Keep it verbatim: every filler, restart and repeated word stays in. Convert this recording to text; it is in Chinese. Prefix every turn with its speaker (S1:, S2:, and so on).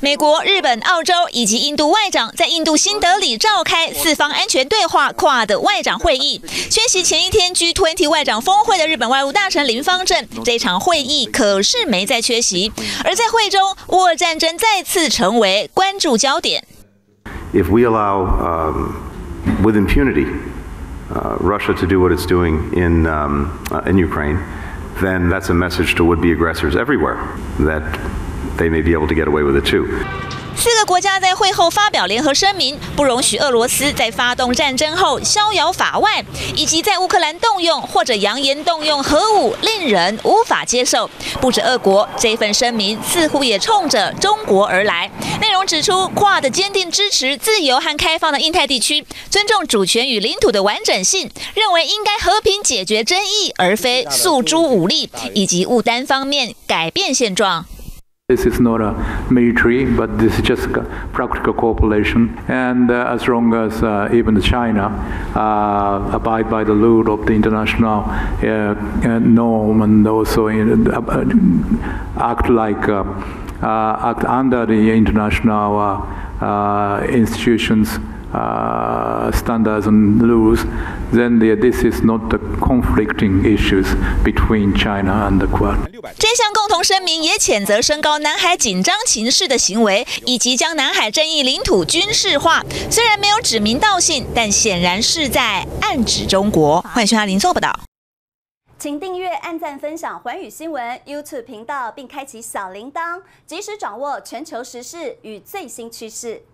S1: 美国、日本、澳洲以及印度外长在印度新德里召开四方安全对话跨的外长会议。缺席前一天 G 二十 外长峰会的日本外务大臣林芳正，这场会议可是没再缺席。而在会中，乌俄战争再次成为关注焦点。
S2: If we allow, um, with impunity, uh, Russia to do what it's doing in um, uh, in Ukraine, then that's a message to would-be aggressors everywhere that they may be able to get away with it too.
S1: 四个国家在会后发表联合声明，不容许俄罗斯在发动战争后逍遥法外，以及在乌克兰动用或者扬言动用核武，令人无法接受。不止俄国，这份声明似乎也冲着中国而来。内容指出，Quad坚定支持自由和开放的印太地区，尊重主权与领土的完整性，认为应该和平解决争议，而非诉诸武力，以及勿单方面改变现状。
S3: This is not a military, but this is just a practical cooperation. And uh, as long as uh, even China uh, abide by the rule of the international uh, uh, norm and also in, uh, act like uh, uh, act under the international uh, uh, institutions. Uh, standards and rules, then the, this is not the conflicting issues between China and the Quad.
S1: 这项共同声明也谴责升高南海紧张情势的行为，以及将南海争议领土军事化。虽然没有指名道姓，但显然是在暗指中国。欢迎收看林作报道。
S4: 请订阅、按赞、分享寰宇新闻 YouTube 频道，并开启小铃铛，及时掌握全球时事与最新趋势。